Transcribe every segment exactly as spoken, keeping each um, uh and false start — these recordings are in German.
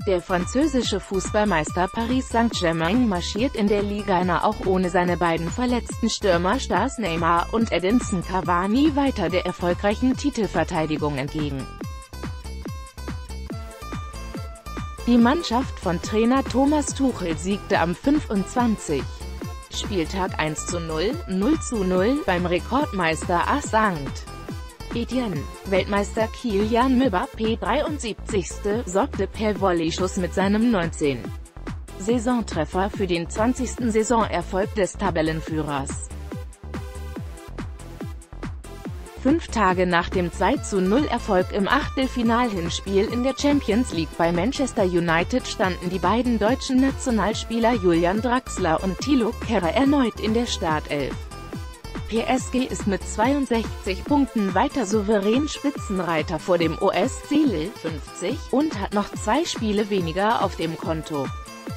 Der französische Fußballmeister Paris Saint-Germain marschiert in der Liga eins auch ohne seine beiden verletzten Stürmerstars Neymar und Edinson Cavani weiter der erfolgreichen Titelverteidigung entgegen. Die Mannschaft von Trainer Thomas Tuchel siegte am fünfundzwanzigsten Spieltag eins zu null, null zu null beim Rekordmeister A S Saint-Étienne. Weltmeister Kylian Mbappé dreiundsiebzigsten sorgte per Volleyschuss mit seinem neunzehnten Saisontreffer für den zwanzigsten Saisonerfolg des Tabellenführers. Fünf Tage nach dem zwei zu null Erfolg im Achtelfinal-Hinspiel in der Champions League bei Manchester United standen die beiden deutschen Nationalspieler Julian Draxler und Thilo Kehrer erneut in der Startelf. P S G ist mit zweiundsechzig Punkten weiter souverän Spitzenreiter vor dem O S C Lille fünfzig und hat noch zwei Spiele weniger auf dem Konto.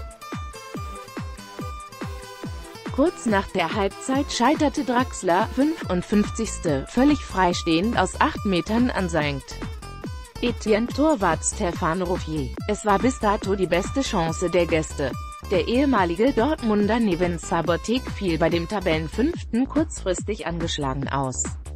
Kurz nach der Halbzeit scheiterte Draxler, fünfundfünfzigsten völlig freistehend aus acht Metern an Sankt Etienne-Torwart Stéphane Ruffier. Es war bis dato die beste Chance der Gäste. Der ehemalige Dortmunder Neven Subotic fiel bei dem Tabellenfünften kurzfristig angeschlagen aus.